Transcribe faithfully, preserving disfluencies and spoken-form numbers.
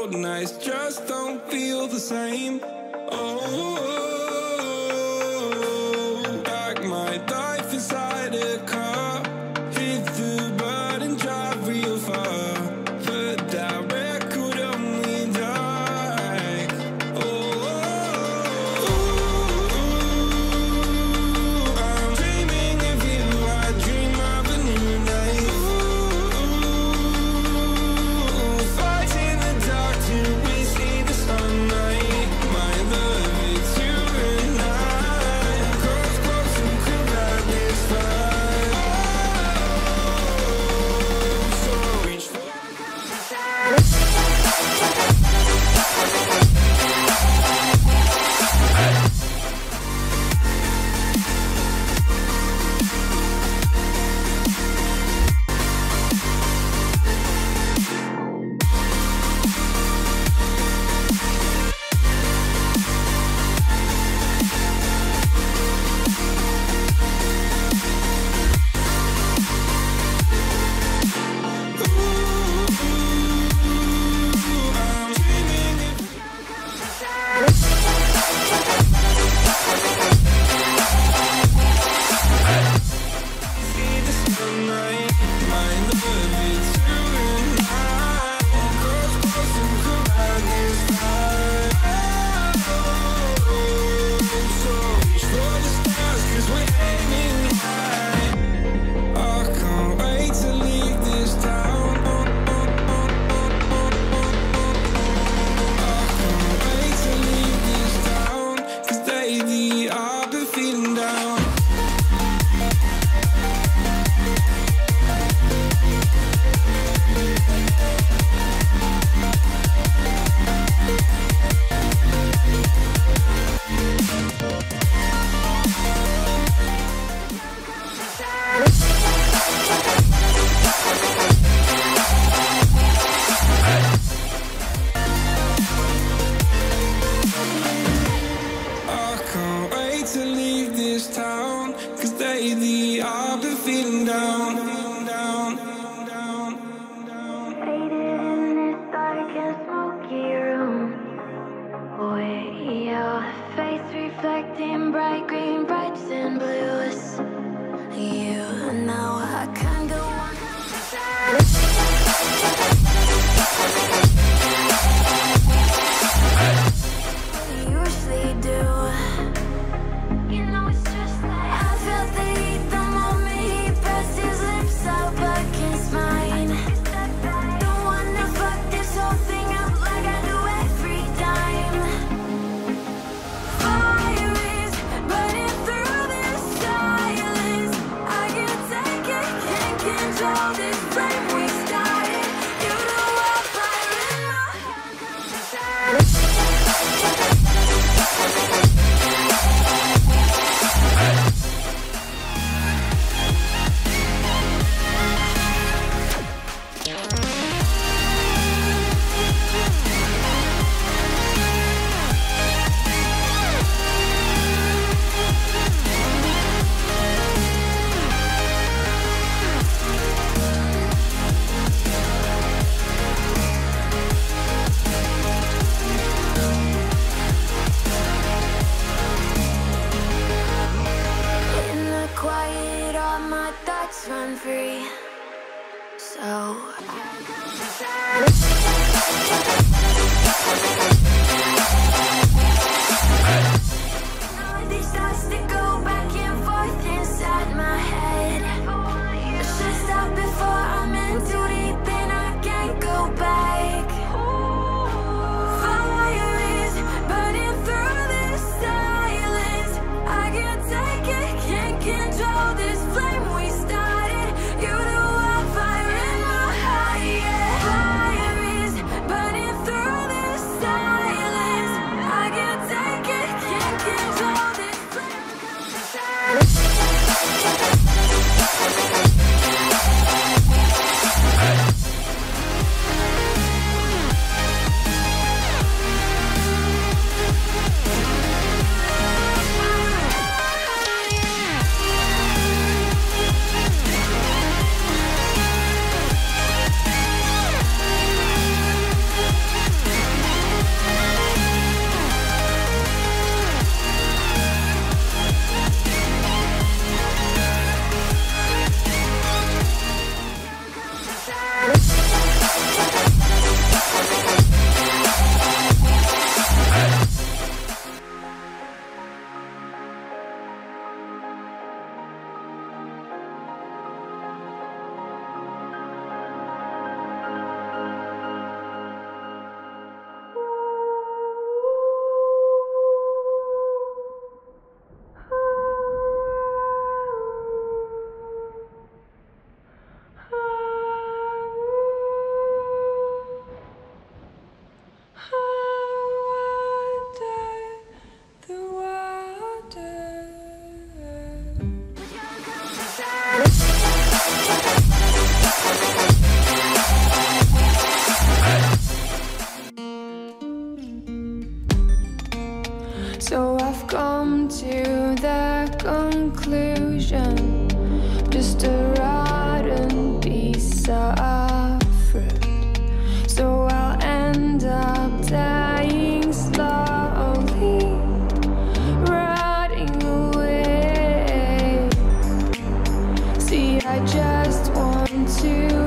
cold nights just don't feel the same. Oh, like my life inside a car, hit the button, drive real far, but that record on me like, oh, I'm dreaming of you, I dream of a new life. Fighting the dark till we see the sunlight. My love, it's you and I. Close, close and could ride this fire. So reach for reflecting bright green, brights and blues. You know I can't go on. I usually do. You know it's just like I felt the heat the moment he pressed his lips up against mine. Don't wanna fuck this whole thing up like I do every time. Fire is burning through this silence. I can't take it, can't control this flame we started. You know I'm firing my run free. So these thoughts that go back and forth inside my head. I should stop before I'm in too deep and I can't go back. Fire is burning through this silence. I can't take it, can't control this flame we started. You know I'm firing my high, yeah. Fire is burning through this silence. I can't take it, can't control this flame. I just want to